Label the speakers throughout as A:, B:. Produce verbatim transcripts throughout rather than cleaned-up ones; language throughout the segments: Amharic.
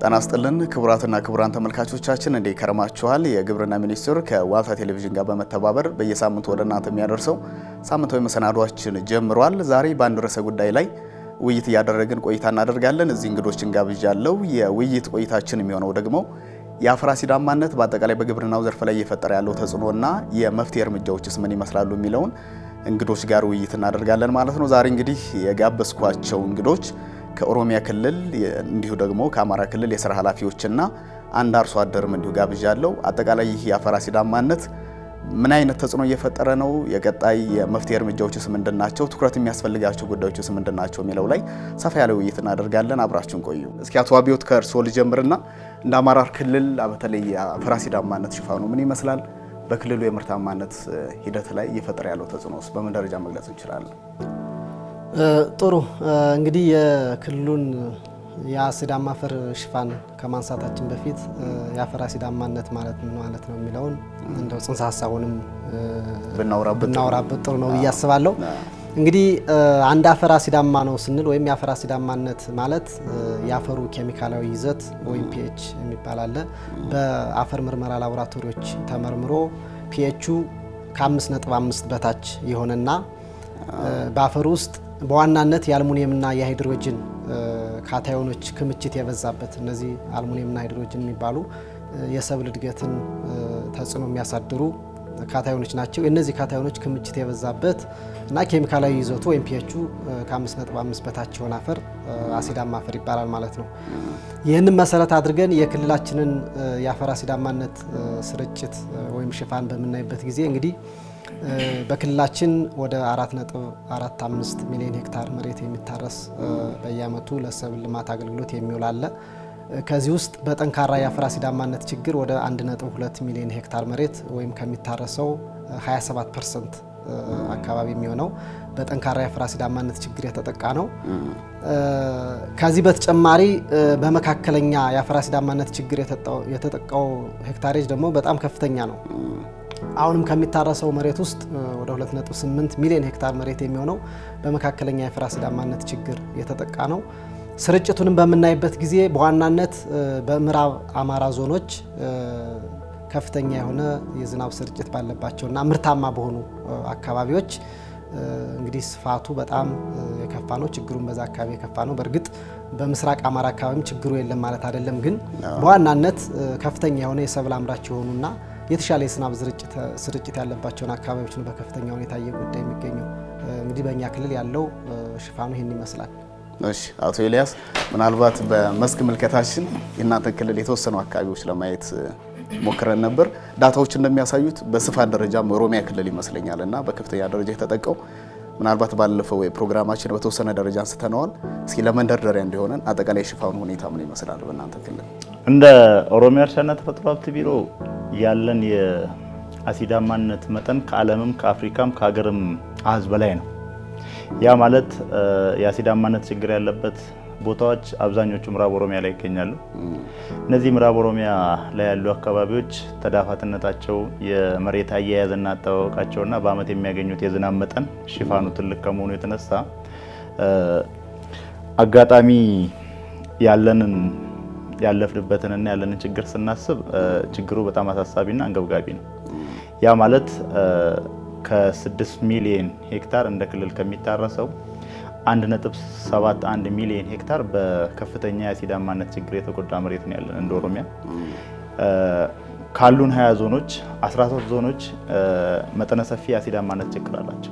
A: ጤና ይስጥልን ክቡራትና ክቡራን ተመልካቾቻችን እንዴ ከረማችኋል የግብርና ሚኒስቴር ከዋልታ ቴሌቪዥን ጋር በመተባበር በየሳምንቱ ወደ እናንተ የሚያደርሰው ሳምንታዊ መሰናዷችን ጀምሯል ዛሬ በአንድ ርዕሰ ጉዳይ ላይ ውይይት ያደረግን ቆይታ እናደርጋለን እዚህ እንግዶችን ጋብዣለሁ የውይይት ቆይታችን የሚሆነው ደግሞ የአፈር አሲዳማነት በአጠቃላይ በግብርናው ዘርፍ ላይ እየፈጠረ ያለው ተጽዕኖና የመፍትሄ እርምጃዎችስ ምን ይመስላሉ የሚለውን እንግዶች ጋር ውይይት እናደርጋለን ማለት ነው ዛሬ እንግዲህ የጋበዝኳቸው እንግዶች ከኦሮሚያ ክልል እንዲሁ ደግሞ ከአማራ ክልል የሥራ ኃላፊዎችና አንድ አርሶ አደርም እንዲሁ ጋብዣለሁ አጠቃላይ ይህ የአፈር አሲዳማነት ምን አይነት ተጽዕኖ እየፈጠረ ነው የቀጣይ የመፍትሄ እርምጃዎችስ ምንድናቸው ትኩረት የሚያስፈልጋቸው ጉዳዮችስ ምንድናቸው የሚለው ላይ ሰፋ ያለ ውይይት እናደርጋለን አብራችሁን ቆዩ እስኪ አቶ አብዮት ከርሶ ልጀምርና እንደ አማራ ክልል አበተለይ የአፈር አሲዳማነት ሽፋኑ ምን ይመስላል በክልሉ የምርታማነት ሂደት ላይ እየፈጠረ ያለው ተጽዕኖስ በምን ደረጃ መግለጽ እንችላለን
B: ጥሩ እንግዲህ የክልሉን የአሲዳማ አፈር ሽፋን ከማንሳታችን በፊት የአፈር አሲዳማነት ማለት ምን ማለት ነው የሚለውን እንደው ጽንሰ ሐሳቡንም
A: ብናወራበት
B: ብናወራበት ጥሩ ነው ያስባለሁ እንግዲህ አንድ አፈር አሲዳማ ነው ስንል ወይም የአፈር አሲዳማነት ማለት የአፈሩ ኬሚካላዊ ይዘት ወይም ፒኤች የሚባል አለ በአፈር ምርመራ ላቦራቶሪዎች ተመርምሮ ፒኤቹ ከአምስት ነጥብ አምስት በታች ይሆንና በአፈር ውስጥ በዋናነት የአልሙኒየምና የሃይድሮጅን ካታዮኖች ክምችት የበዛበት እነዚህ አልሙኒየምና ሃይድሮጅን የሚባሉ የሰብል እድገትን ተጽዕኖ የሚያሳድሩ ካታዮኖች ናቸው እነዚህ ካታዮኖች ክምችት የበዛበት እና ኬሚካላዊ ይዘቱ ወይም ፒኤቹ ከአምስት ነጥብ አምስት በታች የሆነ አፈር አሲዳማ አፈር ይባላል ማለት ነው ይሄንን መሰረት አድርገን የክልላችንን የአፈር አሲዳማነት ስርጭት ወይም ሽፋን በመናይበት ጊዜ እንግዲህ በክልላችን ወደ አራት ነጥብ አራት አምስት ሚሊዮን ሄክታር መሬት የሚታረስ በየአመቱ ለሰብል ልማት አገልግሎት የሚውል አለ ከዚህ ውስጥ በጠንካራ የአፈር አሲዳማነት ችግር ወደ አንድ ነጥብ ሁለት ሚሊዮን ሄክታር መሬት ወይም ከሚታረሰው ሃያ ሰባት ፐርሰንት አካባቢ የሚሆነው በጠንካራ የአፈር አሲዳማነት ችግር የተጠቃ ነው ከዚህ በተጨማሪ በመካከለኛ የአፈር አሲዳማነት ችግር የተጠቃው ሄክታሬጅ ደግሞ በጣም ከፍተኛ ነው አሁንም ከሚታረሰው መሬት ውስጥ ወደ ሁለት ነጥብ ስምንት ሚሊዮን ሄክታር መሬት የሚሆነው በመካከለኛ የአፈር አሲዳማነት ችግር የተጠቃ ነው ስርጭቱንም በመናይበት ጊዜ በዋናነት በምዕራብ አማራ ዞኖች ከፍተኛ የሆነ የዝናብ ስርጭት ባለባቸውና ምርታማ በሆኑ አካባቢዎች እንግዲህ ስፋቱ በጣም የከፋ ነው ችግሩን በዛ አካባቢ የከፋ ነው በርግጥ በምስራቅ አማራ አካባቢም ችግሩ የለም ማለት አይደለም ግን በዋናነት ከፍተኛ የሆነ የሰብል አምራች የሆኑና የተሻለ የዝናብ ስርጭት ስርጭት ያለባቸው አካባቢዎች ነው በከፍተኛ ሁኔታ እየጎዳ የሚገኘው እንግዲህ በእኛ ክልል ያለው ሽፋኑ ይሄን ይመስላል
A: እሺ አቶ ኤልያስ ምናልባት በመስክ ምልከታችን የእናንተ ክልል የተወሰኑ አካባቢዎች ለማየት ሞክረን ነበር ዳታዎች እንደሚያሳዩት በስፋት ደረጃ ኦሮሚያ ክልል ይመስለኛልና በከፍተኛ ደረጃ የተጠቀው ምናልባት ባለፈው የፕሮግራማችን በተወሰነ ደረጃ አንስተናል እስኪ ለመንደርደሪያ እንዲሆነን አጠቃላይ ሽፋኑ ሁኔታ ምን ይመስላል በእናንተ ክልል
C: እንደ ኦሮሚያ እርሻና ተፈጥሮ ሀብት ቢሮ ያለን የአሲዳማነት መጠን ከዓለምም ከአፍሪካም ከሀገርም አሃዝ በላይ ነው ያ ማለት የአሲዳማነት ችግር ያለበት ቦታዎች አብዛኞቹ ምዕራብ ኦሮሚያ ላይ ይገኛሉ እነዚህ ምዕራብ ኦሮሚያ ላይ ያሉ አካባቢዎች ተዳፋትነታቸው የመሬት አያያዝና አጠባበቃቸውና በአመት የሚያገኙት የዝናብ መጠን ሽፋኑ ትልቅ ከመሆኑ የተነሳ አጋጣሚ ያለንን ያለፍንበትንና ያለንን ችግር ስናስብ ችግሩ በጣም አሳሳቢና አንገብጋቢ ነው ያ ማለት ከ6 ሚሊዮን ሄክታር እንደ ክልል ከሚታረሰው አንድ ነጥብ ሰባት አንድ ሚሊዮን ሄክታር በከፍተኛ የአሲዳማነት ችግር የተጎዳ መሬት ነው ያለን እንደ ኦሮሚያ ካሉን ሃያ ዞኖች አስራ ሶስት ዞኖች መጠነ ሰፊ የአሲዳማነት ችግር አላቸው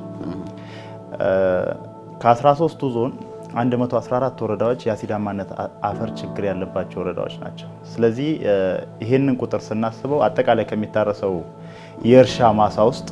C: ከ13ቱ ዞን አንድ መቶ አስራ አራት ወረዳዎች የአሲዳማነት አፈር ችግር ያለባቸው ወረዳዎች ናቸው ስለዚህ ይሄንን ቁጥር ስናስበው አጠቃላይ ከሚታረሰው የእርሻ ማሳ ውስጥ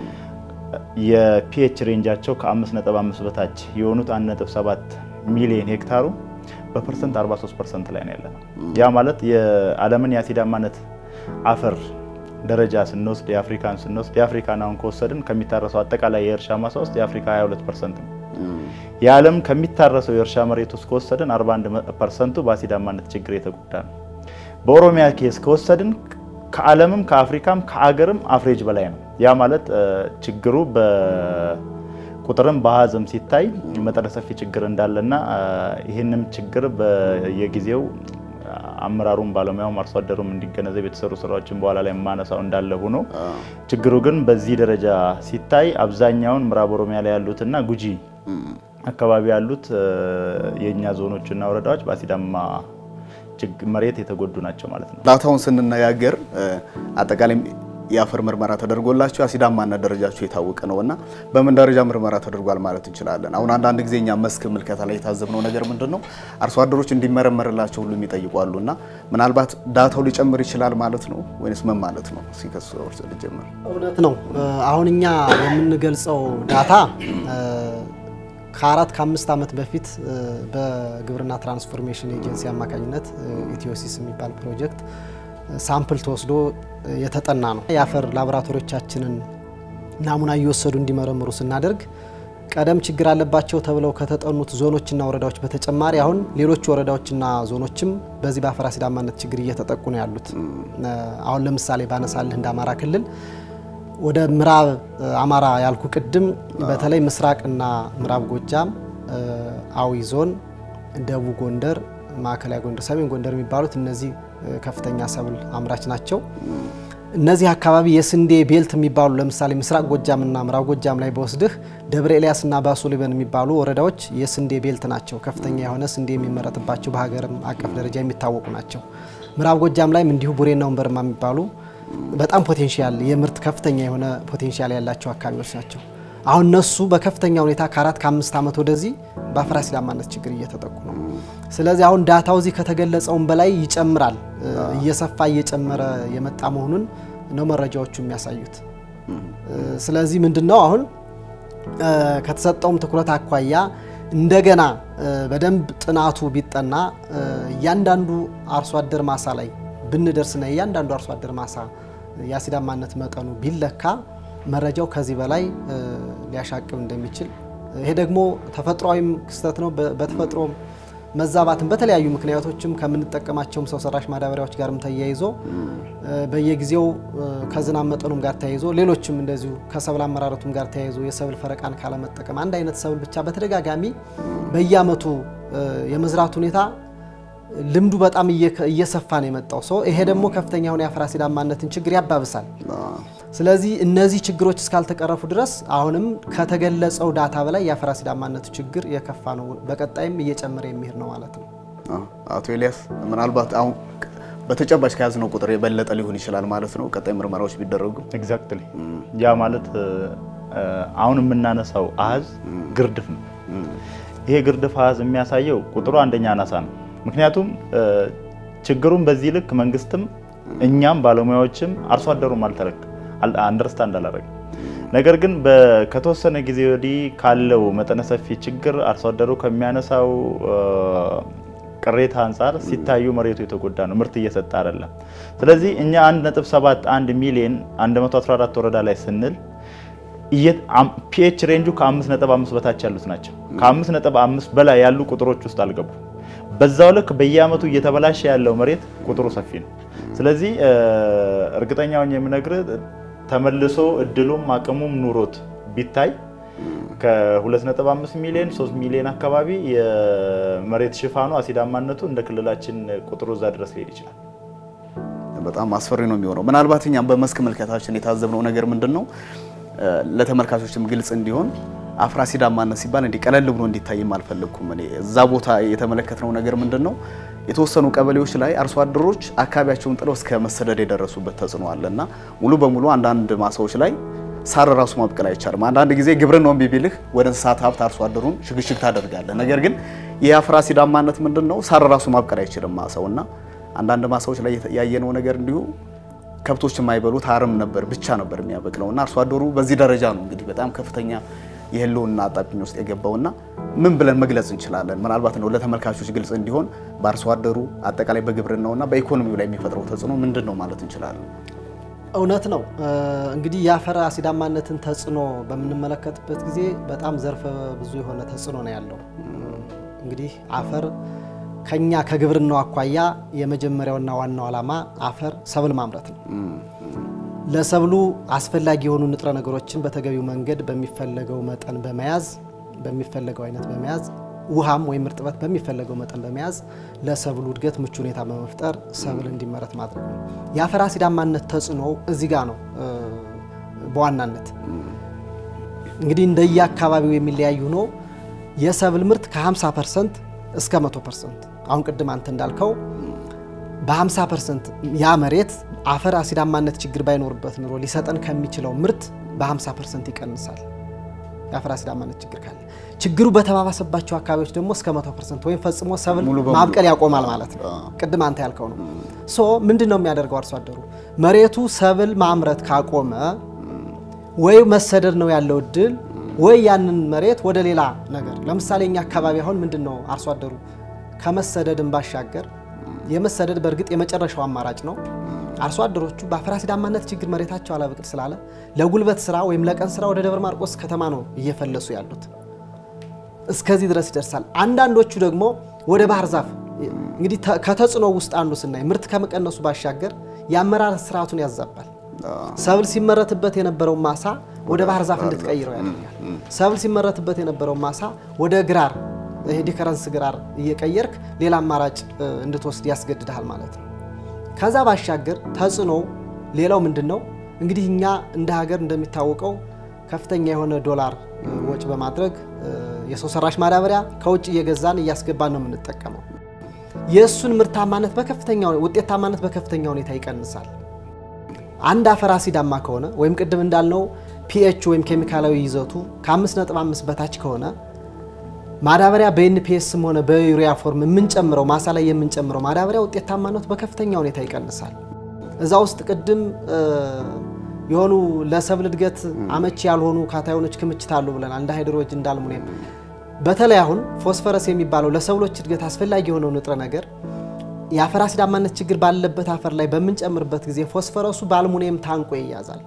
C: የፒኤች ሬንጃቸው ከ5 ነጥብ አምስት በታች የሆኑት አንድ ነጥብ ሰባት ሚሊዮን ሄክታሩ በፐርሰንት አርባ ሶስት ፐርሰንት ላይ ነው ያለው ያ ማለት የዓለምን የአሲዳማነት አፈር ደረጃ ስንወስድ የአፍሪካን ስንወስድ የአፍሪካን አሁን ከወሰድን ከሚታረሰው አጠቃላይ የእርሻ ማሳ ውስጥ የአፍሪካ ሃያ ሁለት ፐርሰንት ነው የዓለም ከሚታረሰው የእርሻ መሬት ውስጥ ከወሰድን አርባ አንድ ፐርሰንት በአሲዳማነት ችግር የተጎዳ ነው በኦሮሚያ ኬስ ከወሰድን ከዓለምም ከአፍሪካም ከአገርም አፍሬጅ በላይ ነው ያ ማለት ችግሩ በቁጥርም በአሃዝም ሲታይ መጠነ ሰፊ ችግር እንዳለና ይሄንም ችግር በየጊዜው አመራሩም ባለሙያውም አርሶ አደሩም እንዲገነዘብ የተሰሩ ስራዎችን በኋላ ላይ ማነሳው እንዳለ ሆኖ ችግሩ ግን በዚህ ደረጃ ሲታይ አብዛኛውን ምዕራብ ኦሮሚያ ላይ ያሉትና ጉጂ አካባቢ ያሉት የኛ ዞኖችና ወረዳዎች በአሲዳማ ችግር መሬት የተጎዱ ናቸው ማለት ነው።
A: ዳታውን ስንነጋገር አጠቃላይ የአፈር ምርመራ ተደርጎላቸው አሲዳማና ደረጃቸው የታወቀ ነውና በምን ደረጃ ምርመራ ተደርጓል ማለት እንችላለን? አሁን አንድ አንድ ጊዜኛ መስክ ምልከታ ላይ የታዘብነው ነገር ምንድነው አርሶ አደሮች እንዲመረመርላቸው ሁሉ የሚጠይቋሉና ምናልባት ዳታው ሊጨምር ይችላል ማለት ነው ወይስ ምን ማለት ነው? ሲከሱ ወርሰ ሊጀምር
B: እውነት ነው። አሁን እኛ የምንገልጸው ዳታ ከአራት ከአምስት ዓመት በፊት በግብርና ትራንስፎርሜሽን ኤጀንሲ አማካኝነት ኢትዮሲስ የሚባል ፕሮጀክት ሳምፕል ተወስዶ የተጠና ነው። የአፈር ላቦራቶሪዎቻችንን ናሙና እየወሰዱ እንዲመረምሩ ስናደርግ ቀደም ችግር አለባቸው ተብለው ከተጠኑት ዞኖችና ወረዳዎች በተጨማሪ አሁን ሌሎች ወረዳዎችና ዞኖችም በዚህ በአፈር አሲዳማነት ችግር እየተጠቁ ነው ያሉት። አሁን ለምሳሌ ባነሳልህ እንደ አማራ ክልል ወደ ምዕራብ አማራ ያልኩ ቅድም በተለይ ምስራቅና ምዕራብ ጎጃም፣ አዊ ዞን፣ ደቡብ ጎንደር፣ ማዕከላዊ ጎንደር፣ ሰሜን ጎንደር የሚባሉት እነዚህ ከፍተኛ ሰብል አምራች ናቸው። እነዚህ አካባቢ የስንዴ ቤልት የሚባሉ ለምሳሌ ምስራቅ ጎጃምና ምዕራብ ጎጃም ላይ በወስድህ ደብረ ኤልያስና ባሶሊበን የሚባሉ ወረዳዎች የስንዴ ቤልት ናቸው። ከፍተኛ የሆነ ስንዴ የሚመረጥባቸው በሀገርም አቀፍ ደረጃ የሚታወቁ ናቸው። ምዕራብ ጎጃም ላይም እንዲሁ ቡሬና ወንበርማ የሚባሉ በጣም ፖቴንሻል የምርት ከፍተኛ የሆነ ፖቴንሻል ያላቸው አካባቢዎች ናቸው። አሁን እነሱ በከፍተኛ ሁኔታ ከአራት ከአምስት ዓመት ወደዚህ በአፈር አሲዳማነት ችግር እየተጠቁ ነው። ስለዚህ አሁን ዳታው እዚህ ከተገለጸውን በላይ ይጨምራል፣ እየሰፋ እየጨመረ የመጣ መሆኑን ነው መረጃዎቹ የሚያሳዩት። ስለዚህ ምንድነው አሁን ከተሰጠውም ትኩረት አኳያ እንደገና በደንብ ጥናቱ ቢጠና ያንዳንዱ አርሶ አደር ማሳ ላይ ብንደርስና ያንዳንዱ አርሶ አደር ማሳ የአሲዳማነት መጠኑ ቢለካ መረጃው ከዚህ በላይ ሊያሻቅብ እንደሚችል ይሄ ደግሞ ተፈጥሯዊም ክስተት ነው። በተፈጥሮ መዛባትን በተለያዩ ምክንያቶችም ከምንጠቀማቸው ሰው ሰራሽ ማዳበሪያዎች ጋርም ተያይዞ በየጊዜው ከዝናብ መጠኑም ጋር ተያይዞ ሌሎችም እንደዚሁ ከሰብል አመራረቱም ጋር ተያይዞ የሰብል ፈረቃን ካለ መጠቀም አንድ አይነት ሰብል ብቻ በተደጋጋሚ በየአመቱ የመዝራት ሁኔታ ልምዱ በጣም እየሰፋ ነው የመጣው ሰው ይሄ ደግሞ ከፍተኛውን የአፈር አሲዳማነትን ችግር ያባብሳል። ስለዚህ እነዚህ ችግሮች እስካልተቀረፉ ድረስ አሁንም ከተገለጸው ዳታ በላይ የአፈር አሲዳማነቱ ችግር የከፋ ነው፣ በቀጣይም እየጨመረ የሚሄድ ነው ማለት ነው።
A: አቶ ኤልያስ ምናልባት አሁን በተጨባጭ ከያዝነው ቁጥር የበለጠ ሊሆን ይችላል ማለት ነው ቀጣይ ምርመራዎች ቢደረጉ?
C: ኤግዛክትሊ ያ ማለት አሁን የምናነሳው አሃዝ ግርድፍ ነው። ይሄ ግርድፍ አሃዝ የሚያሳየው ቁጥሩ አንደኛ አናሳ ነው። ምክንያቱም ችግሩን በዚህ ልክ መንግስትም እኛም ባለሙያዎችም አርሶ አደሩም አልተረክ አንደርስታንድ አላረገ። ነገር ግን በከተወሰነ ጊዜ ወዲህ ካለው መጠነ ሰፊ ችግር አርሶ አደሩ ከሚያነሳው ቅሬታ አንፃር ሲታዩ መሬቱ የተጎዳ ነው፣ ምርት እየሰጠ አይደለም። ስለዚህ እኛ አንድ ነጥብ ሰባት አንድ ሚሊዮን አንድ መቶ አስራ አራት ወረዳ ላይ ስንል ፒኤች ሬንጁ ከአምስት ነጥብ አምስት በታች ያሉት ናቸው። ከአምስት ነጥብ አምስት በላይ ያሉ ቁጥሮች ውስጥ አልገቡ። በዛው ልክ በየአመቱ እየተበላሸ ያለው መሬት ቁጥሩ ሰፊ ነው። ስለዚህ እርግጠኛው የምነግር ተመልሶ እድሉም አቅሙም ኑሮት ቢታይ ከሁለት ነጥብ አምስት ሚሊዮን ሶስት ሚሊዮን አካባቢ የመሬት ሽፋኑ አሲዳማነቱ እንደ ክልላችን ቁጥሩ እዛ ድረስ ሊሄድ ይችላል።
A: በጣም አስፈሪ ነው የሚሆነው። ምናልባት እኛም በመስክ መልከታችን የታዘብነው ነገር ምንድነው ለተመልካቾችም ግልጽ እንዲሆን አፈር አሲዳማነት ሲባል እንዲ ቀለል ብሎ እንዲታይ ማልፈልኩም እኔ እዛ ቦታ የተመለከተው ነገር ምንድነው የተወሰኑ ቀበሌዎች ላይ አርሶ አደሮች አካባቢያቸውን ጥለው እስከ መሰደድ የደረሱበት ተጽዕኖ አለና ሙሉ በሙሉ አንዳንድ ማሳዎች ላይ ሳር ራሱ ማብቀል አይቻልም። አንዳንድ ጊዜ ግብርናውን ቢቢልህ ወደ እንስሳት ሀብት አርሶ አደሩን ሽግሽግ ታደርጋለህ። ነገር ግን የአፈር አሲዳማነት ምንድነው ሳር ራሱ ማብቀል አይችልም ማሳውና አንዳንድ ማሳዎች ላይ ያየነው ነገር እንዲሁ ከብቶች የማይበሉት አረም ነበር ብቻ ነበር የሚያበቅለውና አርሶ አደሩ በዚህ ደረጃ ነው እንግዲህ በጣም ከፍተኛ የህልውና አጣብቂኝ ውስጥ የገባውና ምን ብለን መግለጽ እንችላለን? ምናልባት ነው ለተመልካቾች ግልጽ እንዲሆን በአርሶ አደሩ አጠቃላይ በግብርናውና በኢኮኖሚው ላይ የሚፈጥረው ተጽዕኖ ምንድነው ማለት እንችላለን?
B: እውነት ነው እንግዲህ የአፈር አሲዳማነትን ተጽዕኖ በምንመለከትበት ጊዜ በጣም ዘርፈ ብዙ የሆነ ተጽዕኖ ነው ያለው። እንግዲህ አፈር ከኛ ከግብርናው አኳያ የመጀመሪያውና ዋናው ዓላማ አፈር ሰብል ማምረት ነው። ለሰብሉ አስፈላጊ የሆኑ ንጥረ ነገሮችን በተገቢው መንገድ በሚፈለገው መጠን በመያዝ በሚፈለገው አይነት በመያዝ ውሃም ወይም እርጥበት በሚፈለገው መጠን በመያዝ ለሰብሉ እድገት ምቹ ሁኔታ በመፍጠር ሰብል እንዲመረት ማድረግ ነው። የአፈር አሲዳማነት ተጽዕኖ እዚህ ጋር ነው በዋናነት እንግዲህ እንደየ አካባቢው የሚለያዩ ነው። የሰብል ምርት ከ50 ፐርሰንት እስከ መቶ ፐርሰንት አሁን ቅድም አንተ እንዳልከው በ50 ፐርሰንት ያ መሬት አፈር አሲዳማነት ችግር ባይኖርበት ኑሮ ሊሰጠን ከሚችለው ምርት በ50 ፐርሰንት ይቀንሳል። የአፈር አሲዳማነት ችግር ካለ ችግሩ በተባባሰባቸው አካባቢዎች ደግሞ እስከ መቶ ፐርሰንት ወይም ፈጽሞ ሰብል ማብቀል ያቆማል ማለት ነው። ቅድም አንተ ያልከው ነው። ሶ ምንድነው የሚያደርገው አርሶ አደሩ መሬቱ ሰብል ማምረት ካቆመ ወይ መሰደድ ነው ያለው እድል ወይ ያንን መሬት ወደ ሌላ ነገር ለምሳሌኛ አካባቢ አሁን ምንድነው አርሶ አደሩ ከመሰደድም ባሻገር የመሰደድ በርግጥ የመጨረሻው አማራጭ ነው። አርሶ አደሮቹ በአፈር አሲዳማነት ችግር መሬታቸው አላበቅል ስላለ ለጉልበት ስራ ወይም ለቀን ስራ ወደ ደብረ ማርቆስ ከተማ ነው እየፈለሱ ያሉት። እስከዚህ ድረስ ይደርሳል። አንዳንዶቹ ደግሞ ወደ ባህር ዛፍ እንግዲህ ከተጽኖ ውስጥ አንዱ ስናይ ምርት ከመቀነሱ ባሻገር ያመራር ስርዓቱን ያዛባል። ሰብል ሲመረትበት የነበረው ማሳ ወደ ባህር ዛፍ እንድትቀይረው ያደርጋል። ሰብል ሲመረትበት የነበረው ማሳ ወደ ግራር ይሄ ዲከረንስ ግራር እየቀየርክ ሌላ አማራጭ እንድትወስድ ያስገድዳል ማለት ነው። ከዛ ባሻገር ተጽኖ ሌላው ምንድነው እንግዲህ እኛ እንደ ሀገር እንደሚታወቀው ከፍተኛ የሆነ ዶላር ወጭ በማድረግ የሰው ሰራሽ ማዳበሪያ ከውጭ እየገዛን እያስገባን ነው የምንጠቀመው። የሱን ምርታማነት በከፍተኛ ውጤታማነት በከፍተኛ ሁኔታ ይቀንሳል። አንድ አፈር አሲዳማ ከሆነ ወይም ቅድም እንዳልነው ፒኤች ወይም ኬሚካላዊ ይዘቱ ከ5 ነጥብ አምስት በታች ከሆነ ማዳበሪያ በኤንፒኤስም ሆነ በዩሪያ ፎርም የምንጨምረው ማሳ ላይ የምንጨምረው ማዳበሪያ ውጤታማነት በከፍተኛ ሁኔታ ይቀንሳል። እዛ ውስጥ ቅድም የሆኑ ለሰብል እድገት አመቺ ያልሆኑ ካታዮኖች ክምችት አሉ ብለናል እንደ ሃይድሮጅን እንደ አልሙኒየም። በተለይ አሁን ፎስፈረስ የሚባለው ለሰብሎች እድገት አስፈላጊ የሆነው ንጥረ ነገር የአፈር አሲዳማነት ችግር ባለበት አፈር ላይ በመንጨምርበት ጊዜ ፎስፈረሱ በአልሙኒየም ታንቆ ይያዛል።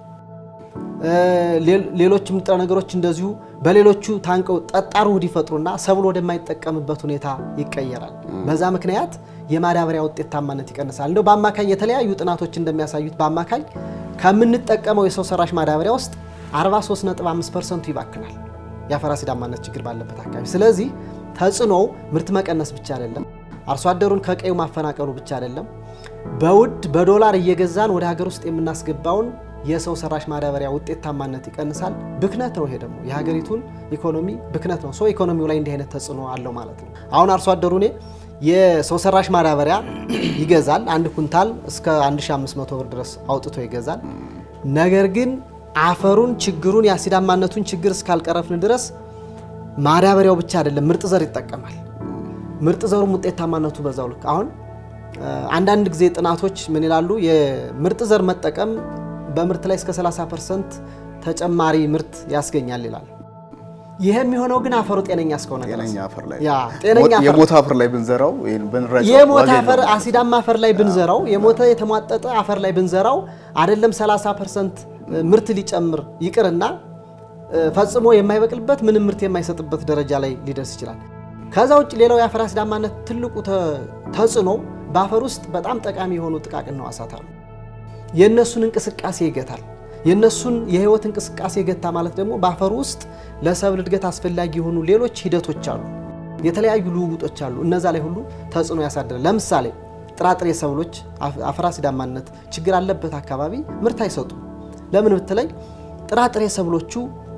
B: ሌሎችም ንጥረ ነገሮች እንደዚሁ በሌሎቹ ታንቀው ጠጣር ውህድ ይፈጥሩና ሰብል ወደማይጠቀምበት ሁኔታ ይቀየራል። በዛ ምክንያት የማዳበሪያ ውጤታማነት ይቀንሳል። እንደው በአማካይ የተለያዩ ጥናቶች እንደሚያሳዩት በአማካይ ከምንጠቀመው የሰው ሰራሽ ማዳበሪያ ውስጥ አርባ ሶስት ነጥብ አምስት ፐርሰንት ይባክናል የአፈር አሲዳማነት ችግር ባለበት አካባቢ። ስለዚህ ተጽኖው ምርት መቀነስ ብቻ አይደለም፣ አርሶ አደሩን ከቀዩ ማፈናቀሉ ብቻ አይደለም፣ በውድ በዶላር እየገዛን ወደ ሀገር ውስጥ የምናስገባውን የሰው ሰራሽ ማዳበሪያ ውጤታማነት ይቀንሳል። ብክነት ነው። ይሄ ደግሞ የሀገሪቱን ኢኮኖሚ ብክነት ነው። ሶ ኢኮኖሚው ላይ እንዲህ አይነት ተጽኖ አለው ማለት ነው። አሁን አርሶ አደሩኔ የሰው ሰራሽ ማዳበሪያ ይገዛል አንድ ኩንታል እስከ አንድ ሺህ አምስት መቶ ብር ድረስ አውጥቶ ይገዛል። ነገር ግን አፈሩን ችግሩን የአሲዳማነቱን ችግር እስካልቀረፍን ድረስ ማዳበሪያው ብቻ አይደለም ምርጥ ዘር ይጠቀማል። ምርጥ ዘሩም ውጤታማነቱ በዛው ልክ አሁን አንዳንድ ጊዜ ጥናቶች ምን ይላሉ የምርጥ ዘር መጠቀም በምርት ላይ እስከ ሰላሳ ፐርሰንት ተጨማሪ ምርት ያስገኛል ይላል። ይሄ የሚሆነው ግን አፈሩ ጤነኛ እስከሆነ
A: ጤነኛ አፈር ላይ
B: ያ ጤነኛ አፈር
A: የሞተ አፈር ላይ ብንዘራው ይሄን ብንረጨው
B: የሞተ አፈር አሲዳማ አፈር ላይ ብንዘራው የሞተ የተሟጠጠ አፈር ላይ ብንዘራው አይደለም ሰላሳ ፐርሰንት ምርት ሊጨምር ይቅርና ፈጽሞ የማይበቅልበት ምንም ምርት የማይሰጥበት ደረጃ ላይ ሊደርስ ይችላል። ከዛ ውጭ ሌላው የአፈር አሲዳማነት ትልቁ ተጽኖ በአፈር ውስጥ በጣም ጠቃሚ የሆኑ ጥቃቅን ሕዋሳት አሉ። የነሱን እንቅስቃሴ ይገታል። የነሱን የህይወት እንቅስቃሴ ይገታ ማለት ደግሞ በአፈር ውስጥ ለሰብል እድገት አስፈላጊ የሆኑ ሌሎች ሂደቶች አሉ፣ የተለያዩ ልውውጦች አሉ። እነዛ ላይ ሁሉ ተጽኖ ያሳድራል። ለምሳሌ ጥራጥሬ ሰብሎች አፈር አሲዳማነት ችግር አለበት አካባቢ ምርት አይሰጡም። ለምን ብትለይ ጥራጥሬ ሰብሎቹ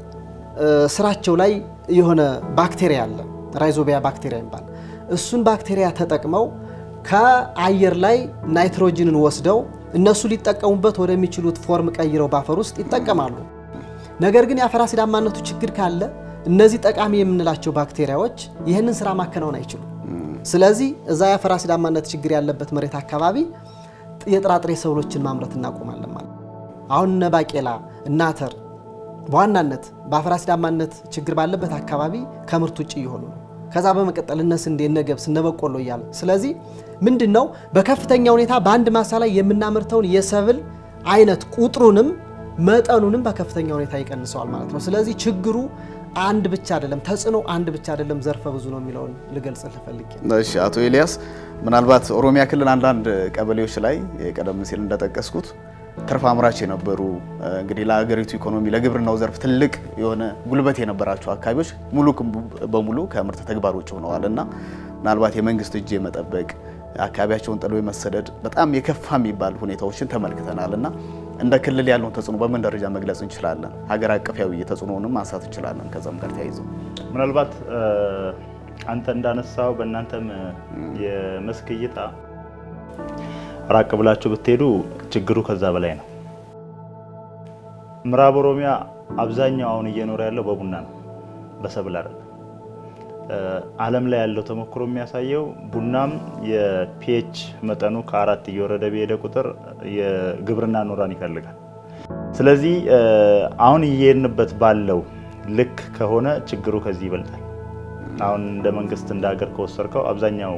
B: ስራቸው ላይ የሆነ ባክቴሪያ አለ ራይዞቢያ ባክቴሪያ ይባላል። እሱን ባክቴሪያ ተጠቅመው ከአየር ላይ ናይትሮጅንን ወስደው እነሱ ሊጠቀሙበት ወደሚችሉት ፎርም ቀይረው ባፈር ውስጥ ይጠቀማሉ። ነገር ግን የአፈር አሲዳማነቱ ችግር ካለ እነዚህ ጠቃሚ የምንላቸው ባክቴሪያዎች ይሄንን ስራ ማከናወን አይችሉም። ስለዚህ እዛ የአፈር አሲዳማነት ችግር ያለበት መሬት አካባቢ የጥራጥሬ ሰብሎችን ማምረት እናቆማለን ማለት አሁን እነ ባቄላ እና አተር በዋናነት በአፈር አሲዳማነት ችግር ባለበት አካባቢ ከምርት ውጪ ይሆኑ ነው። ከዛ በመቀጠል እነ ስንዴ እነ ገብስ እነ በቆሎ ይያል። ስለዚህ ምንድነው በከፍተኛ ሁኔታ በአንድ ማሳ ላይ የምናመርተውን የሰብል አይነት ቁጥሩንም መጠኑንም በከፍተኛ ሁኔታ ይቀንሰዋል ማለት ነው። ስለዚህ ችግሩ አንድ ብቻ አይደለም፣ ተጽኖ አንድ ብቻ አይደለም፣ ዘርፈ ብዙ ነው የሚለውን ልገልጽ ልፈልግ።
A: እሺ አቶ ኤልያስ ምናልባት ኦሮሚያ ክልል አንዳንድ ቀበሌዎች ላይ ቀደም ሲል እንደተጠቀስኩት ትርፍ አምራች የነበሩ እንግዲህ ለሀገሪቱ ኢኮኖሚ ለግብርናው ዘርፍ ትልቅ የሆነ ጉልበት የነበራቸው አካባቢዎች ሙሉ በሙሉ ከምርት ተግባር ውጭ ሆነዋልና ምናልባት የመንግስት እጅ የመጠበቅ አካባቢያቸውን ጥሎ የመሰደድ በጣም የከፋ የሚባል ሁኔታዎችን ተመልክተናልና እንደ ክልል ያለውን ተጽዕኖ በምን ደረጃ መግለጽ እንችላለን? ሀገር አቀፋዊ ተጽዕኖንም ማንሳት እንችላለን? ከዛም ጋር ተያይዞ
C: ምናልባት አንተ እንዳነሳው በእናንተም የመስክ እይታ ራቅ ብላችሁ ብትሄዱ ችግሩ ከዛ በላይ ነው። ምዕራብ ኦሮሚያ አብዛኛው አሁን እየኖረ ያለው በቡና ነው፣ በሰብል አይደለም። ዓለም ላይ ያለው ተሞክሮ የሚያሳየው ቡናም የፒኤች መጠኑ ከአራት እየወረደ በሄደ ቁጥር የግብርና ኖራን ይፈልጋል። ስለዚህ አሁን እየሄድንበት ባለው ልክ ከሆነ ችግሩ ከዚህ ይበልጣል። አሁን እንደ መንግስት እንደ ሀገር ከወሰርከው አብዛኛው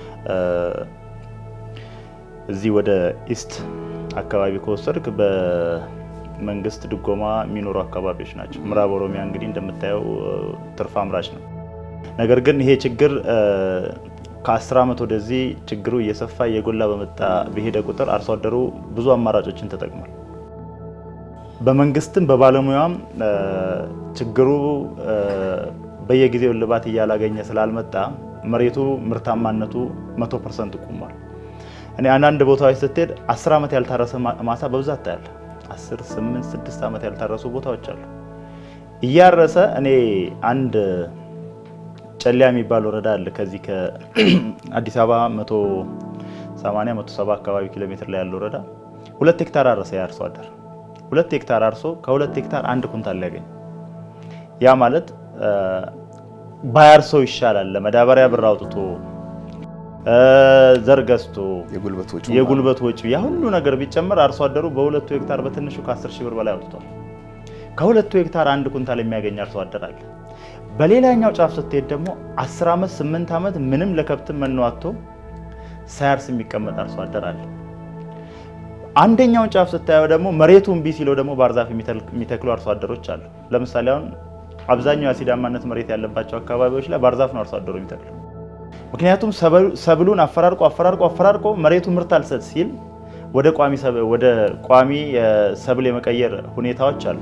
C: እዚህ ወደ ኢስት አካባቢ ከወሰድክ በመንግስት ድጎማ የሚኖሩ አካባቢዎች ናቸው። ምዕራብ ኦሮሚያ እንግዲህ እንደምታየው ትርፍ አምራች ነው። ነገር ግን ይሄ ችግር ከአስር አመት ወደዚህ ችግሩ እየሰፋ እየጎላ በመጣ በሄደ ቁጥር አርሶ አደሩ ብዙ አማራጮችን ተጠቅሟል። በመንግስትም በባለሙያም ችግሩ በየጊዜው ልባት እያላገኘ ስላልመጣ መሬቱ ምርታማነቱ መቶ ፐርሰንት ቆሟል። እኔ አንዳንድ ቦታዎች ስትሄድ አስር አመት ያልታረሰ ማሳ በብዛት ታያለ። አስር ስምንት ስድስት አመት ያልታረሱ ቦታዎች አሉ። እያረሰ እኔ አንድ ጨሊያ የሚባል ወረዳ አለ ከዚህ ከአዲስ አበባ መቶ ሰማንያ መቶ ሰባ አካባቢ ኪሎ ሜትር ላይ ያለው ወረዳ ሁለት ሄክታር አረሰ ያርሶ አደር ሁለት ሄክታር አርሶ ከሁለት ሄክታር አንድ ኩንታል ያገኝ። ያ ማለት ባያርሰው ይሻላል ለመዳበሪያ ብር አውጥቶ ዘር ገዝቶ
A: የጉልበት ወጪ
C: የጉልበት ወጪ ያ ሁሉ ነገር ቢጨመር አርሶ አደሩ በሁለቱ ሄክታር በትንሹ ከአስር ሺህ ብር በላይ አውጥቷል። ከሁለቱ ሄክታር አንድ ኩንታል የሚያገኝ አርሶ አደር አለ። በሌላኛው ጫፍ ስትሄድ ደግሞ አስር አመት ስምንት አመት ምንም ለከብት መኗቶ ሳያርስ የሚቀመጥ አርሶ አደር አለ። አንደኛው ጫፍ ስታየው ደግሞ መሬቱን ቢሲለው ደግሞ ባርዛፍ የሚተክሉ አርሶ አደሮች አሉ። ለምሳሌ አሁን አብዛኛው አሲዳማነት መሬት ያለባቸው አካባቢዎች ላይ ባርዛፍ ነው አርሶ አደሩ የሚተክሉ። ምክንያቱም ሰብሉን አፈራርቆ አፈራርቆ አፈራርቆ መሬቱ ምርት አልሰጥ ሲል ወደ ቋሚ ሰብል ወደ ቋሚ ሰብል የመቀየር ሁኔታዎች አሉ።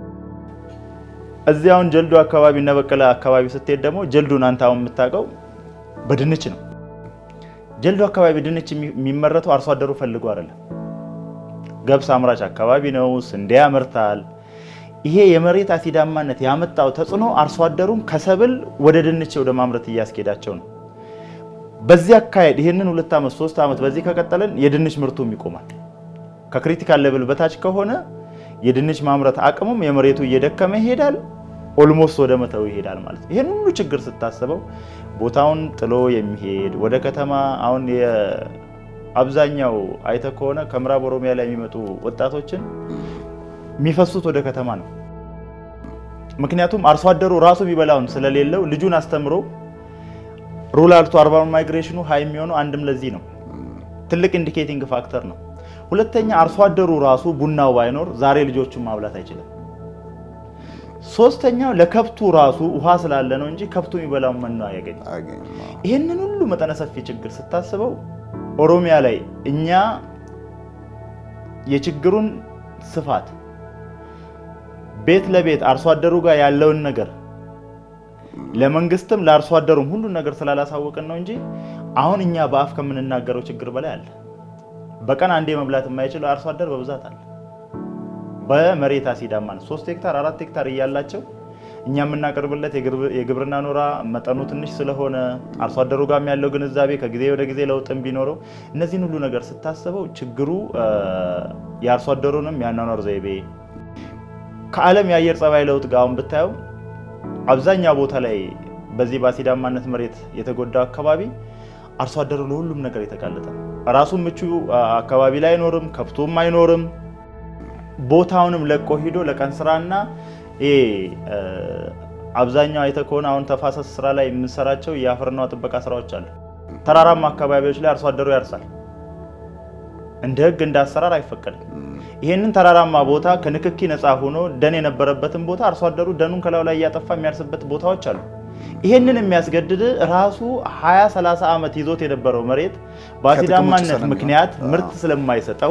C: እዚያውን ጀልዱ አካባቢ እና በቀለ አካባቢ ስትሄድ ደግሞ ጀልዱን አንተ አሁን የምታውቀው በድንች ነው። ጀልዱ አካባቢ ድንች የሚመረተው አርሶ አደሩ ፈልጎ አይደለም። ገብስ አምራች አካባቢ ነው፣ ስንዴ ያመርታል። ይሄ የመሬት አሲዳማነት ያመጣው ተጽዕኖ አርሶ አደሩን ከሰብል ወደ ድንች ወደ ማምረት እያስኬዳቸው ነው። በዚህ አካሄድ ይሄንን ሁለት አመት ሶስት አመት በዚህ ከቀጠለን የድንች ምርቱም ይቆማል። ከክሪቲካል ሌቭል በታች ከሆነ የድንች ማምረት አቅሙም የመሬቱ እየደከመ ይሄዳል፣ ኦልሞስት ወደ መተው ይሄዳል ማለት ነው። ይሄን ሁሉ ችግር ስታስበው ቦታውን ጥሎ የሚሄድ ወደ ከተማ አሁን የአብዛኛው አይተ ከሆነ ከምዕራብ ኦሮሚያ ላይ የሚመጡ ወጣቶችን የሚፈሱት ወደ ከተማ ነው። ምክንያቱም አርሶ አደሩ ራሱ ቢበላውን ስለሌለው ልጁን አስተምሮ ሩራል ቱ አርባን ማይግሬሽኑ ሃይ የሚሆነው አንድም ለዚህ ነው። ትልቅ ኢንዲኬቲንግ ፋክተር ነው። ሁለተኛ አርሶ አደሩ ራሱ ቡናው ባይኖር ዛሬ ልጆቹን ማብላት አይችልም። ሶስተኛው ለከብቱ ራሱ ውሃ ስላለ ነው እንጂ ከብቱ የሚበላው መኖ አያገኝ። ይሄንን ሁሉ መጠነ ሰፊ ችግር ስታስበው ኦሮሚያ ላይ እኛ የችግሩን ስፋት ቤት ለቤት አርሶ አደሩ ጋር ያለውን ነገር ለመንግስትም ለአርሶ አደሩም ሁሉ ነገር ስላላሳወቀን ነው እንጂ አሁን እኛ በአፍ ከምንናገረው ችግር በላይ አለ። በቀን አንዴ መብላት የማይችል አርሶ አደር በብዛት አለ። በመሬት አሲዳማነት ሶስት ሄክታር አራት ሄክታር እያላቸው እኛ የምናቀርብለት የግብርና ኖራ መጠኑ ትንሽ ስለሆነ አርሶ አደሩ ጋር ያለው ግንዛቤ ከጊዜ ወደ ጊዜ ለውጥም ቢኖረው እነዚህን ሁሉ ነገር ስታስበው ችግሩ የአርሶ አደሩንም ያናኖር ዘይቤ ከዓለም የአየር ጸባይ ለውጥ ጋርም ብታየው አብዛኛው ቦታ ላይ በዚህ በአሲዳማነት መሬት የተጎዳው አካባቢ አርሶ አደሩ ለሁሉም ነገር የተጋለጠ ራሱ ምቹ አካባቢ ላይ አይኖርም፣ ከብቶም አይኖርም። ቦታውንም ለቆ ሄዶ ለቀን ስራና እ አብዛኛው አይተኮና አሁን ተፋሰስ ስራ ላይ የምንሰራቸው የአፈርና ጥበቃ ስራዎች አሉ። ተራራማ አካባቢዎች ላይ አርሶ አደሩ ያርሳል። እንደ ህግ እንደ አሰራር አይፈቀድም። ይሄንን ተራራማ ቦታ ከንክኪ ነፃ ሆኖ ደን የነበረበትን ቦታ አርሶ አደሩ ደኑን ከላው ላይ ያጠፋ የሚያርስበት ቦታዎች አሉ። ይሄንን የሚያስገድድ ራሱ ሃያ ሰላሳ አመት ይዞት የነበረው መሬት በአሲዳማነት ምክንያት ምርት ስለማይሰጠው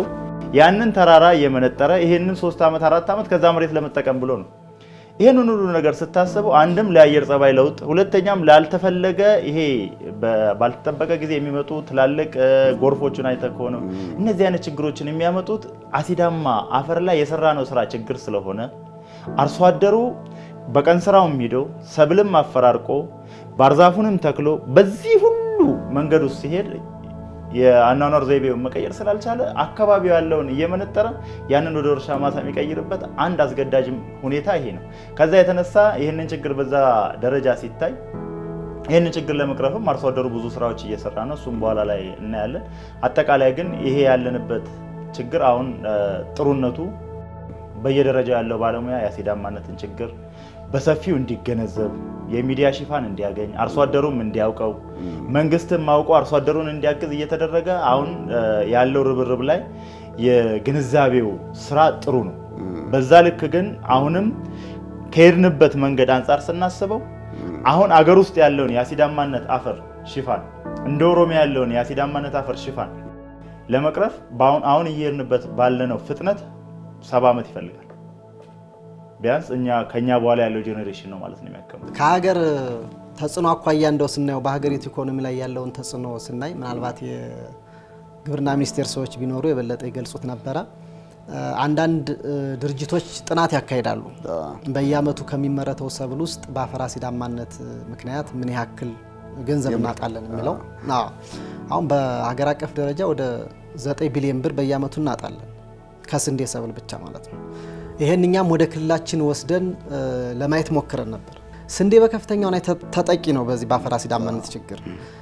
C: ያንን ተራራ የመነጠረ ይሄንን ሶስት አመት አራት አመት ከዛ መሬት ለመጠቀም ብሎ ነው ይሄንን ሁሉ ነገር ስታስበው አንድም ለአየር ጸባይ ለውጥ ሁለተኛም ላልተፈለገ ይሄ ባልተጠበቀ ጊዜ የሚመጡ ትላልቅ ጎርፎችን አይተከው ነው እነዚህ አይነት ችግሮችን የሚያመጡት አሲዳማ አፈር ላይ የሰራነው ስራ ችግር ስለሆነ አርሶ አደሩ በቀን ስራው ሄዶ ሰብልም አፈራርቆ ባርዛፉንም ተክሎ በዚህ ሁሉ መንገድ ውስጥ ሲሄድ የአናኖር ዘይቤውን መቀየር ስላልቻለ አካባቢው ያለውን እየመነጠረ ያንን ወደ እርሻ ማሳ የሚቀይርበት አንድ አስገዳጅ ሁኔታ ይሄ ነው ከዛ የተነሳ ይሄንን ችግር በዛ ደረጃ ሲታይ ይሄንን ችግር ለመቅረፍም አርሶ አደሩ ብዙ ስራዎች እየሰራ ነው እሱም በኋላ ላይ እናያለን አጠቃላይ ግን ይሄ ያለንበት ችግር አሁን ጥሩነቱ በየደረጃው ያለው ባለሙያ ያሲዳማነትን ችግር በሰፊው እንዲገነዘብ የሚዲያ ሽፋን እንዲያገኝ አርሶ አደሩም እንዲያውቀው መንግስትም ማውቀው አርሶ አደሩን እንዲያግዝ እየተደረገ አሁን ያለው ርብርብ ላይ የግንዛቤው ስራ ጥሩ ነው በዛ ልክ ግን አሁንም ከሄድንበት መንገድ አንፃር ስናስበው አሁን አገር ውስጥ ያለውን ያሲዳማነት አፈር ሽፋን እንደ ኦሮሚያ ያለውን ያሲዳማነት አፈር ሽፋን ለመቅረፍ ባሁን አሁን እየሄድንበት ባለነው ፍጥነት ሰባ አመት ይፈልጋል ቢያንስ እኛ ከኛ በኋላ ያለው ጄኔሬሽን ነው ማለት ነው የሚያከመው
B: ከሀገር ተጽኖ አኳያ እንደው ስናየው በሀገሪቱ ኢኮኖሚ ላይ ያለውን ተጽኖ ስናይ ምናልባት የግብርና ሚኒስቴር ሰዎች ቢኖሩ የበለጠ ይገልጹት ነበር አንዳንድ ድርጅቶች ጥናት ያካሂዳሉ በየአመቱ ከሚመረተው ሰብል ውስጥ በአፈር አሲዳማነት ምክንያት ምን ያክል ገንዘብ እናጣለን የሚለው አሁን በሀገር አቀፍ ደረጃ ወደ ዘጠኝ ቢሊዮን ብር በየአመቱ እናጣለን ከስንዴ ሰብል ብቻ ማለት ነው ይሄንኛም ወደ ክልላችን ወስደን ለማየት ሞክረን ነበር ስንዴ በከፍተኛ ሁኔታ ተጠቂ ነው በዚህ በአፈር አሲዳማነት ችግር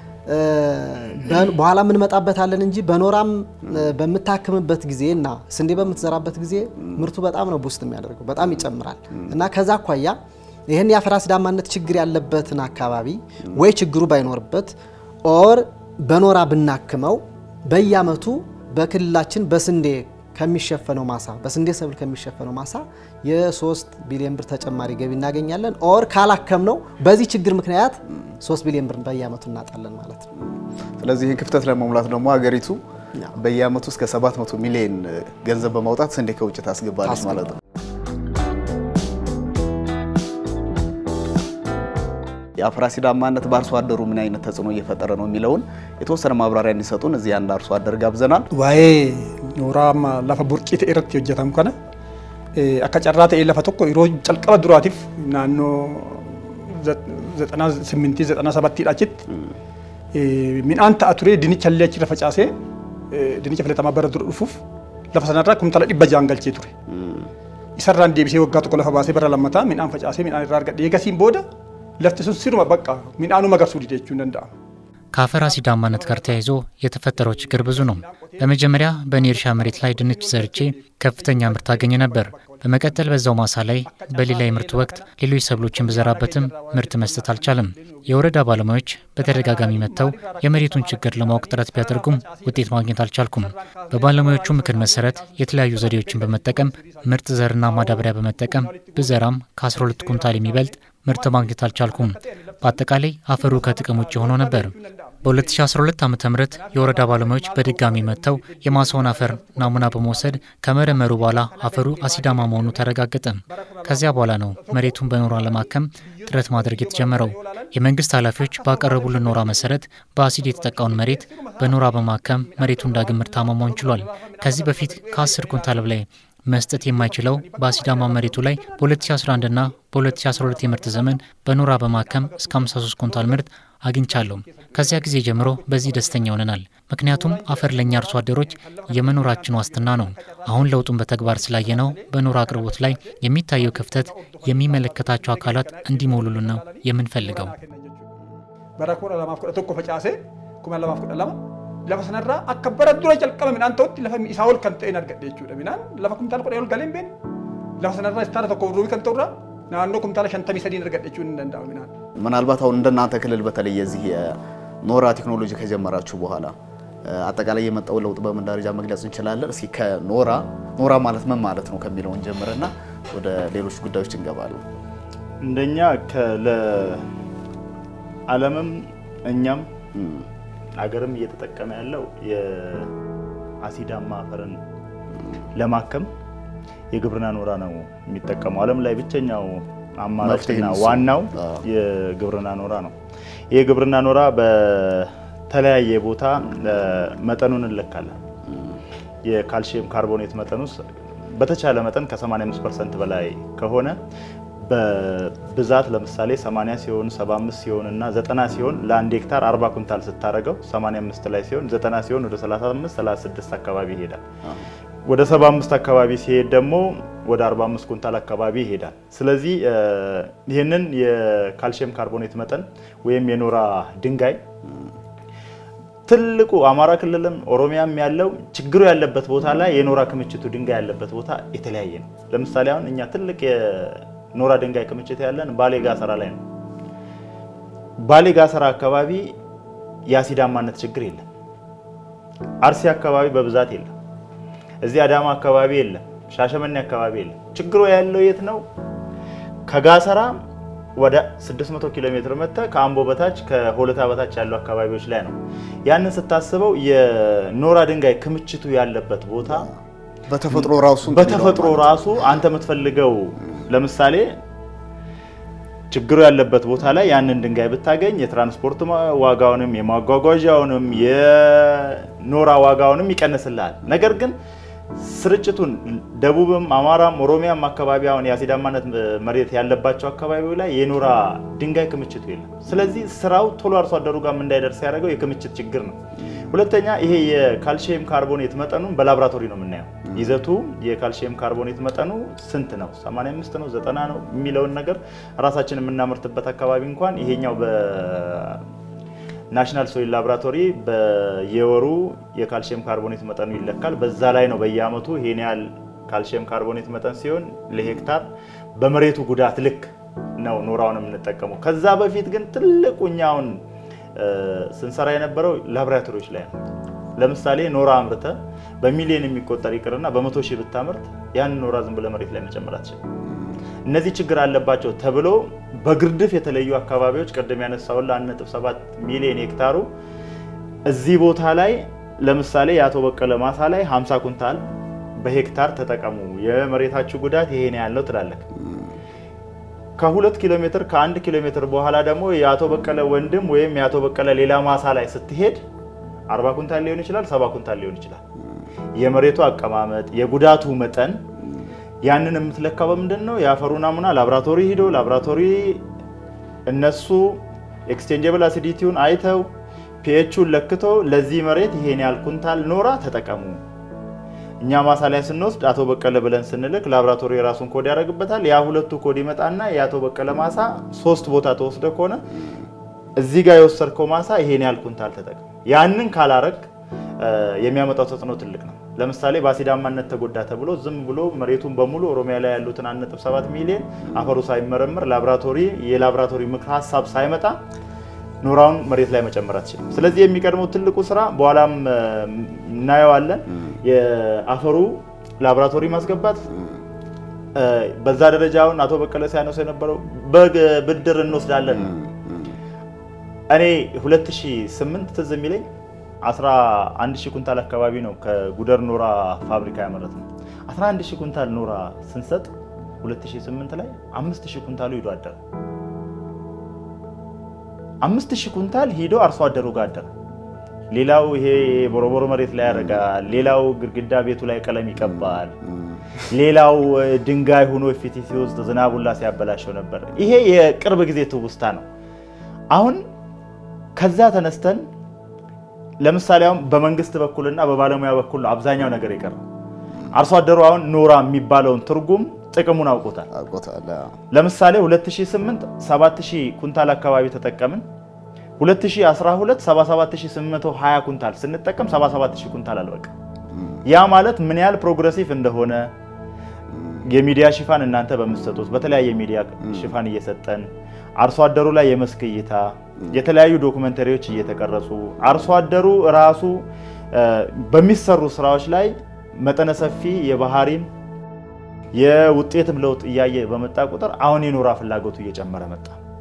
B: በኋላ ምን መጣበታለን እንጂ በኖራም በመታከምበት ጊዜና ስንዴ በመትዘራበት ጊዜ ምርቱ በጣም ነው ቡስት የሚያደርገው በጣም ይጨምራል እና ከዛ አኳያ ይሄን የአፈር አሲዳማነት ችግር ያለበትን አካባቢ ወይ ችግሩ ባይኖርበት ኦር በኖራ ብናክመው በየአመቱ በክልላችን በስንዴ ከሚሸፈነው ማሳ በስንዴ ሰብል ከሚሸፈነው ማሳ የ3 ቢሊዮን ብር ተጨማሪ ገቢ እናገኛለን ኦር ካላከምነው በዚህ ችግር ምክንያት ሶስት ቢሊዮን ብር በየአመቱ እናጣለን ማለት ነው
A: ስለዚህ ይሄን ክፍተት ለመሙላት ደግሞ ሀገሪቱ በየአመቱ እስከ ሰባት መቶ ሚሊዮን ገንዘብ በማውጣት ስንዴ ከውጭ ታስገባለች ማለት ነው የአፈር አሲዳማነት በአርሶ አደሩ ምን አይነት ተጽዕኖ እየፈጠረ ነው የሚለውን የተወሰነ ማብራሪያ እንዲሰጡን እዚህ አንድ አርሶ አደር ጋብዘናል
D: ዋይ ኖራማ ለፈ ቡርቂት ኤረት ይወጀታም ከነ አከጨራተ ኤለፈ ተኮ ይሮ ጨልቀበ ዱራቲፍ ናኖ ዘጠና ስምንት ዘጠና ሰባት ዳችት ምን አንተ አቱሬ ድንቸለች ረፈጫሴ ድንቸ ፍለተማ በረ ዱሩፉፍ ለፈሰናራ ኩምታለ ዲበጃንገልቼ ቱሬ ይሰራን ዲቢሴ ወጋቱ ኮለፈ ባሴ በረ ለማታ ምን አንፈጫሴ ምን አንራርገ ዲገሲም ቦዳ ለፍተሱ ሲሩ በቃ ምን አኑ መገርሱ ዲደቹ እንደንዳ
E: ከአፈር አሲዳማነት ጋር ተያይዞ የተፈጠረው ችግር ብዙ ነው በመጀመሪያ በኔ እርሻ መሬት ላይ ድንች ዘርቼ ከፍተኛ ምርት አገኘ ነበር በመቀጠል በዛው ማሳ ላይ በሌላ የምርት ወቅት ሌሎች ሰብሎችን በዘራበትም ምርት መስጠት አልቻለም የወረዳ ባለሙያዎች በተደጋጋሚ መተው የመሬቱን ችግር ለማወቅ ጥረት ቢያደርጉም ውጤት ማግኘት አልቻልኩም በባለሙያዎቹ ምክር መሰረት የተለያዩ ዘዴዎችን በመጠቀም ምርጥ ዘርና ማዳበሪያ በመጠቀም በዘራም ከ12 ኩንታል የሚበልጥ ምርት ማግኘት አልቻልኩም በአጠቃላይ አፈሩ ከጥቅም ውጭ ሆኖ ነበር በ2012 ዓመተ ምህረት የወረዳ ባለሙያዎች በድጋሚ መተው የማሳውን አፈር ናሙና በመውሰድ ከመረመሩ በኋላ አፈሩ አሲዳማ መሆኑ ተረጋገጠ ከዚያ በኋላ ነው መሬቱን በኖራ ለማከም ጥረት ማድረግ የተጀመረው የመንግስት ኃላፊዎች ባቀረቡልን ኖራ መሰረት በአሲድ የተጠቃውን መሬት በኖራ በማከም መሬቱን ዳግም ምርታማ መሆን ችሏል ከዚህ በፊት ከ10 ኩንታል በላይ መስጠት የማይችለው በአሲዳማ መሬቱ ላይ በ2011 እና በ2012 የምርት ዘመን በኖራ በማከም እስከ ሃምሳ ሶስት ኩንታል ምርት አግኝቻለሁ ከዚያ ጊዜ ጀምሮ በዚህ ደስተኛ ሆነናል ምክንያቱም አፈር ለኛ አርሶ አደሮች የመኖራችን ዋስትና ነው አሁን ለውጡን በተግባር ስላየነው በኖራ አቅርቦት ላይ የሚታየው ክፍተት የሚመለከታቸው አካላት እንዲሞሉልን ነው የምንፈልገው
D: በራኮራ ለማፍቀደ ተቆ ፈጫሴ ኩማ ለማፍቀደ ለማ ለፈሰነራ አከበረ ዱረ ጨልቀመ ምን አንተ ወጥ ለፈም ኢሳውል ከንተን አርገደቹ ደሚናን ለፈኩም ታልቆ ደውል ገለም ቤን ለፈሰነራ ስታረ ተቆ ሩቢ ከንተውራ ናኖ ኩምታለ ሸንተሚ ሰዲን አርገደቹ እንደንዳው ሚናን
A: ምናልባት አሁን እንደናንተ ክልል በተለይ እዚህ ኖራ ቴክኖሎጂ ከጀመራችሁ በኋላ አጠቃላይ የመጣው ለውጥ በምን ደረጃ መግለጽ እንችላለን እስኪ ከኖራ ኖራ ማለት ምን ማለት ነው ከሚለው እንጀምርና ወደ ሌሎች ጉዳዮች እንገባለን
C: እንደኛ ከለ ዓለምም እኛም አገርም እየተጠቀመ ያለው የአሲዳማ አፈርን ለማከም የግብርና ኖራ ነው የሚጠቀመው። ዓለም ላይ ብቸኛው አማራጭና ዋናው የግብርና ኖራ ነው። የግብርና ኖራ በተለያየ ቦታ መጠኑን እንለካለን። የካልሲየም ካርቦኔት መጠኑስ በተቻለ መጠን ከ85 ፐርሰንት በላይ ከሆነ በብዛት ለምሳሌ ሰማንያ ሲሆን ሰባ አምስት ሲሆን እና ዘጠና ሲሆን ለአንድ ሄክታር አርባ ኩንታል ስታረገው ሰማንያ አምስት ላይ ሲሆን ዘጠና ሲሆን ወደ ሰላሳ አምስት ሰላሳ ስድስት አካባቢ ይሄዳል። ወደ ሰባ አምስት አካባቢ ሲሄድ ደግሞ ወደ አርባ አምስት ኩንታል አካባቢ ይሄዳል። ስለዚህ ይሄንን የካልሲየም ካርቦኔት መጠን ወይም የኖራ ድንጋይ ትልቁ አማራ ክልልም ኦሮሚያም ያለው ችግሩ ያለበት ቦታ ላይ የኖራ ክምችቱ ድንጋይ ያለበት ቦታ የተለያየ ነው። ለምሳሌ አሁን እኛ ትልቅ የኖራ ድንጋይ ክምችት ያለን ባሌ ጋሰራ ላይ ነው። ባሌ ጋሰራ አካባቢ የአሲዳማነት ችግር የለም። አርሲ አካባቢ በብዛት የለም። እዚህ አዳማ አካባቢ የለም። ሻሸመኔ አካባቢ የለም። ችግሩ ያለው የት ነው? ከጋሰራ ወደ ስድስት መቶ ኪሎ ሜትር መጣ ከአምቦ በታች ከሆለታ በታች ያለው አካባቢዎች ላይ ነው። ያንን ስታስበው የኖራ ድንጋይ ክምችቱ ያለበት ቦታ
A: በተፈጥሮ ራሱ
C: በተፈጥሮ ራሱ አንተ የምትፈልገው ለምሳሌ ችግሩ ያለበት ቦታ ላይ ያንን ድንጋይ ብታገኝ የትራንስፖርት ዋጋውንም የማጓጓዣውንም የኖራ ዋጋውንም ይቀንስልሃል። ነገር ግን ስርጭቱን ደቡብም አማራም ኦሮሚያም አካባቢ አሁን የአሲዳማነት መሬት ያለባቸው አካባቢው ላይ የኖራ ድንጋይ ክምችቱ የለም። ስለዚህ ስራው ቶሎ አርሶ አደሩ ጋር እንዳይደርስ ያደረገው የክምችት ችግር ነው። ሁለተኛ ይሄ የካልሲየም ካርቦኔት መጠኑን በላብራቶሪ ነው የምናየው። ይዘቱ የካልሲየም ካርቦኔት መጠኑ ስንት ነው? ሰማንያ አምስት ነው ዘጠና ነው የሚለውን ነገር ራሳችን የምናመርትበት አካባቢ እንኳን ይሄኛው በ ናሽናል ሶይል ላብራቶሪ በየወሩ የካልሲየም ካርቦኔት መጠኑ ይለካል። በዛ ላይ ነው በየአመቱ ይሄን ያህል ካልሲየም ካርቦኔት መጠን ሲሆን ለሄክታር በመሬቱ ጉዳት ልክ ነው ኖራውን የምንጠቀመው። ከዛ በፊት ግን ትልቁኛውን ስንሰራ የነበረው ላብራቶሪዎች ላይ ነው። ለምሳሌ ኖራ አምርተ በሚሊዮን የሚቆጠር ይቅርና በመቶ ሺህ ብታመርት ያን ኖራ ዝም ብለ መሬት ላይ መጨመር አትችልም። እነዚህ ችግር አለባቸው ተብሎ በግርድፍ የተለዩ አካባቢዎች ቀደም ያነሳው አንድ ነጥብ ሰባት ሚሊዮን ሄክታሩ እዚህ ቦታ ላይ ለምሳሌ ያቶ በቀለ ማሳ ላይ ሃምሳ ኩንታል በሄክታር ተጠቀሙ የመሬታችሁ ጉዳት ይሄን ያለው ትላለክ። ከሁለት ኪሎ ሜትር ከአንድ ኪሎ ሜትር በኋላ ደግሞ ያቶ በቀለ ወንድም ወይም ያቶ በቀለ ሌላ ማሳ ላይ ስትሄድ አርባ ኩንታል ሊሆን ይችላል ሰባ ኩንታል ሊሆን ይችላል። የመሬቱ አቀማመጥ የጉዳቱ መጠን ያንን የምትለካው በምንድነው? ያፈሩ ናሙና ላብራቶሪ ሄዶ ላብራቶሪ እነሱ ኤክስቼንጀብል አሲዲቲውን አይተው ፒኤቹን ለክተው ለዚህ መሬት ይሄን ያህል ኩንታል ኖራ ተጠቀሙ። እኛ ማሳ ላይ ስንወስድ አቶ በቀለ ብለን ስንልክ ላብራቶሪ ራሱን ኮድ ያደርግበታል። ያ ሁለቱ ኮድ ይመጣና ያቶ በቀለ ማሳ ሶስት ቦታ ተወስደ ከሆነ እዚህ ጋር የወሰድከው ማሳ ይሄን ያህል ኩንታል ተጠቀም። ያንን ካላረክ የሚያመጣው ተጽዕኖ ትልቅ ነው። ለምሳሌ በአሲዳማነት ተጎዳ ተብሎ ዝም ብሎ መሬቱን በሙሉ ኦሮሚያ ላይ ያሉትን አንድ ነጥብ ሰባት ሚሊዮን አፈሩ ሳይመረመር ላብራቶሪ የላብራቶሪ ምክር ሐሳብ ሳይመጣ ኖራውን መሬት ላይ መጨመር አትችልም። ስለዚህ የሚቀድመው ትልቁ ስራ በኋላም እናየዋለን የአፈሩ ላብራቶሪ ማስገባት በዛ ደረጃውን አቶ በቀለ ሳይነሱ የነበረው በብድር እንወስዳለን። እኔ ሁለት ሺህ ስምንት ትዝ የሚለኝ አስራ አንድ ሺህ ኩንታል አካባቢ ነው ከጉደር ኖራ ፋብሪካ ያመረትነው። አስራ አንድ ሺህ ኩንታል ኖራ ስንሰጥ ሁለት ሺህ ስምንት ላይ አምስት ሺህ ኩንታሉ ሄዶ አደረ። አምስት ሺህ ኩንታል ሄዶ አርሶ አደሩ ጋር አደረ። ሌላው ይሄ ቦሮቦሮ መሬት ላይ ያረጋል፣ ሌላው ግድግዳ ቤቱ ላይ ቀለም ይቀባል፣ ሌላው ድንጋይ ሆኖ ፊቲሲ ውስጥ ዝናቡላ ሲያበላሸው ነበር። ይሄ የቅርብ ጊዜ ትውስታ ነው። አሁን ከዛ ተነስተን ለምሳሌ አሁን በመንግስት በኩልና በባለሙያ በኩል አብዛኛው ነገር ይቀር አርሶ አደሩ አሁን ኖራ የሚባለውን ትርጉም ጥቅሙን አውቆታል
A: አውቆታል።
C: ለምሳሌ ሁለት ሺህ ስምንት ሰባት ሺህ ኩንታል አካባቢ ተጠቀምን። ሁለት ሺህ አስራ ሁለት ሰባ ሰባት ሺህ ስምንት መቶ ሀያ ኩንታል ስንጠቀም ሰባ ሰባት ሺህ ኩንታል አልበቃ። ያ ማለት ምን ያህል ፕሮግሬሲቭ እንደሆነ የሚዲያ ሽፋን እናንተ በመሰጡት በተለያየ ሚዲያ ሽፋን እየሰጠን አርሶ አደሩ ላይ የመስክ እይታ የተለያዩ ዶክመንተሪዎች እየተቀረጹ አርሶ አደሩ ራሱ በሚሰሩ ስራዎች ላይ መጠነ ሰፊ የባህሪም የውጤትም ለውጥ እያየ በመጣ ቁጥር አሁን የኖራ ፍላጎቱ እየጨመረ መጣ።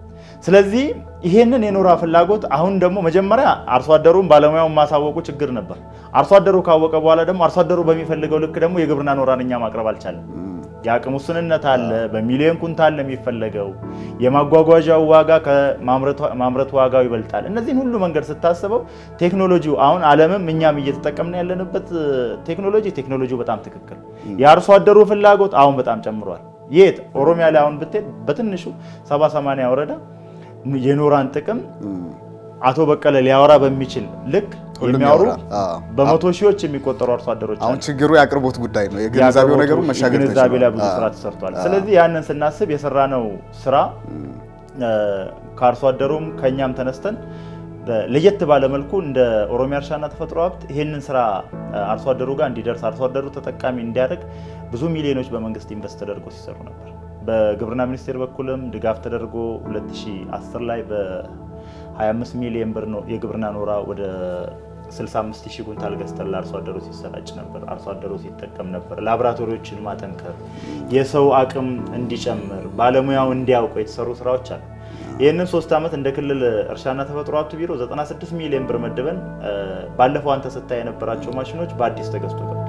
C: ስለዚህ ይሄንን የኖራ ፍላጎት አሁን ደግሞ መጀመሪያ አርሶ አደሩን ባለሙያውን ማሳወቁ ችግር ነበር አርሶ አደሩ ካወቀ በኋላ ደግሞ አርሶ አደሩ በሚፈልገው ልክ ደግሞ የግብርና ኖራንኛ ማቅረብ አልቻለም ያቅሙ ስንነት አለ በሚሊዮን ኩንታል የሚፈልገው የማጓጓዣው ዋጋ ከማምረት ዋጋው ይበልጣል እነዚህን ሁሉ መንገድ ስታስበው ቴክኖሎጂው አሁን ዓለምም እኛም እየተጠቀምን ያለንበት ቴክኖሎጂ ቴክኖሎጂው በጣም ትክክል የአርሶ አደሩ ፍላጎት አሁን በጣም ጨምሯል የት ኦሮሚያ ላይ አሁን ብትሄድ በትንሹ ሰባ ሰማንያ ወረዳ የኖራን ጥቅም አቶ በቀለ ሊያወራ በሚችል ልክ የሚያወሩ በመቶ ሺዎች የሚቆጠሩ አርሶ አደሮች
A: አሁን ችግሩ ያቅርቦት ጉዳይ ነው የግንዛቤው ነገሩ መሻገር ተችሏል
C: ግንዛቤ ላይ ብዙ ስራ ተሰርቷል ስለዚህ ያንን ስናስብ የሰራነው ስራ ከአርሶ አደሩም ከኛም ተነስተን ለየት ባለ መልኩ እንደ ኦሮሚያ እርሻና ተፈጥሮ ሀብት ይሄንን ስራ አርሶ አደሩ ጋር እንዲደርስ አርሶ አደሩ ተጠቃሚ እንዲያደርግ ብዙ ሚሊዮኖች በመንግስት ኢንቨስት ተደርጎ ሲሰሩ ነበር በግብርና ሚኒስቴር በኩልም ድጋፍ ተደርጎ ሁለት ሺህ አስር ላይ በ ሃያ አምስት ሚሊዮን ብር ነው የግብርና ኖራ ወደ ስልሳ አምስት ሺህ ኩንታል ገዝተን ለአርሶ አደሩ ሲሰራጭ ነበር አርሶ አደሩ ሲጠቀም ነበር ላብራቶሪዎችን ማጠንከር የሰው አቅም እንዲጨምር ባለሙያው እንዲያውቁ የተሰሩ ስራዎች አሉ ይሄንን ሶስት አመት እንደ ክልል እርሻና ተፈጥሮ ሀብት ቢሮ ዘጠና ስድስት ሚሊዮን ብር መድበን ባለፈው አንተ ስታይ የነበራቸው ማሽኖች በአዲስ ተገዝቶ